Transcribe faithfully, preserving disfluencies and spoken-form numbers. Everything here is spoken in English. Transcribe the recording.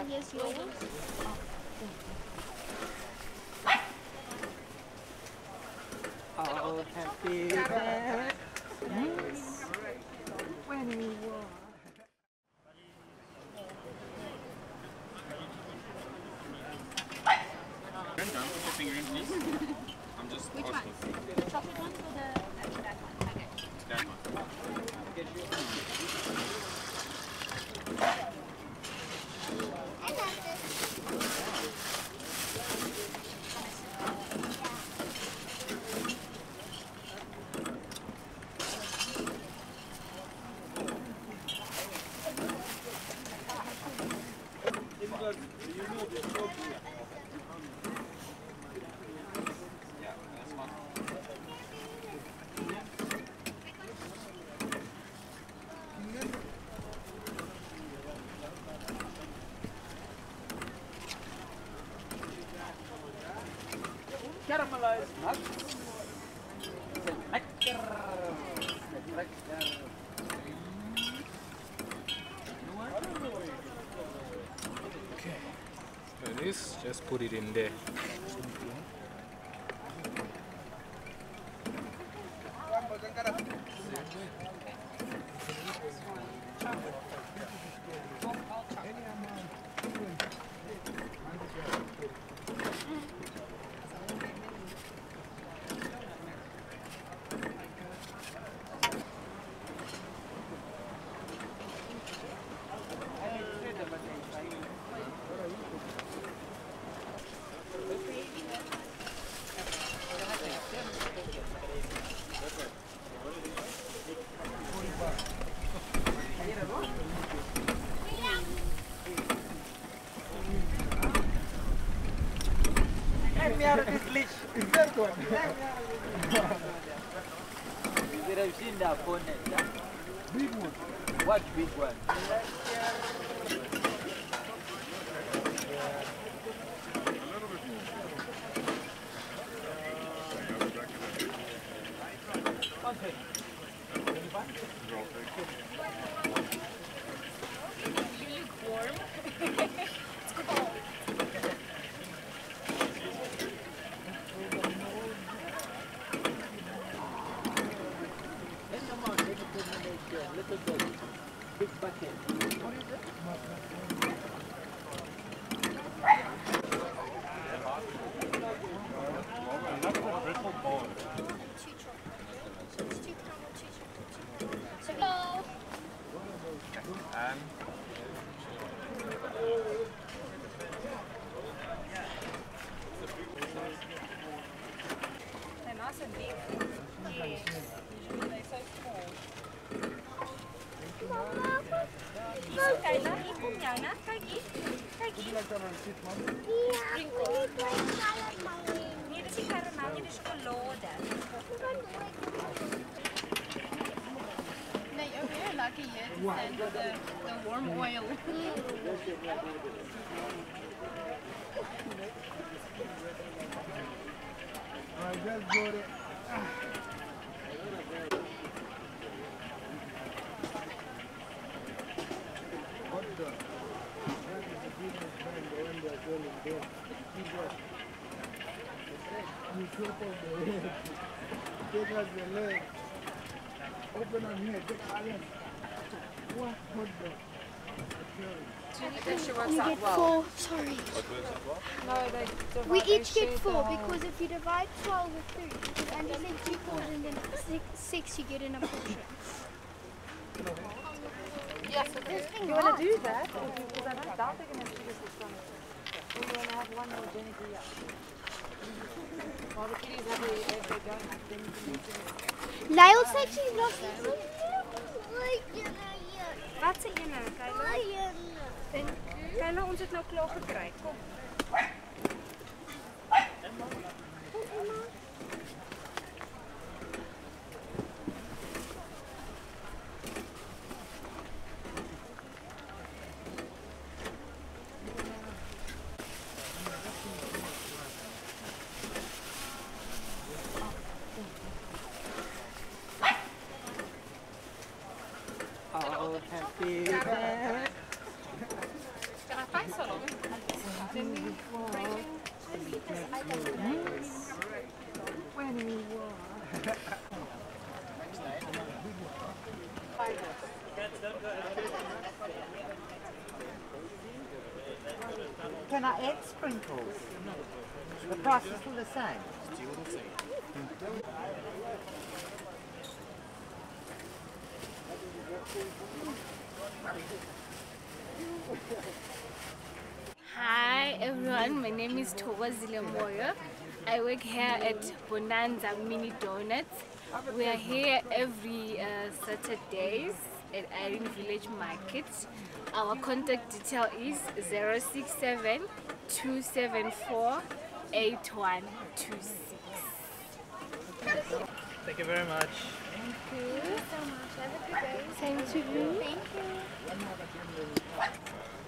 and here's yours. Oh, happy birthday. Yes. When we were. I'm done with the fingering, please. I'm just Which asking. one? The chocolate ones or the actually that one? Okay. That one. Caramelized nuts. Lekker. Lekker. Okay. So this, just put it in there. Is that one? You could have seen the opponent. Huh? Big one. What big one? Okay. You look warm. It's cold. Little bit. Big bucket. What is it? And They're nice and big. Yes. Usually they're so small. Hier, Kayla. Hier kom jou, né? Kyk hier. Kyk hier. Sprinkle. Nee, dis nie karamel nie, dis sjokolade. Nee, you're very lucky here to stand with the, the warm oil. I just got it. What the? That is the business brand, the one they are selling there. You got you chop off the head, take out the leg, open on here, take out it. What? What the? That sure works You out get well. four, sorry. No, they divide, We they each get share four the whole- because if you divide twelve with three, because Andy said two fours and then six, six you get in a portion. Yes, it is. You want to do that? Because I don't doubt they're going to do this this summer. Or you want to have one more Jenny do that? While the kiddies have their, their, their donuts, then you can make them. Lyle said she's not eating. Wat sê jy nou, Kayla? En Kayla, ons het nou klaar gekry. Kom. Oh, happy birthday. Can I face it on? When we were. Can I add sprinkles? The price is still the same. Still the same. Hi everyone, my name is Thokozile Moyo. I work here at Bonanza Mini Donuts. We are here every uh, Saturdays at Irene Village Market. Our contact detail is zero six seven, two seven four, eight one two six. Thank you very much. Thank you so much. Have a good day. Same to you. Thank you.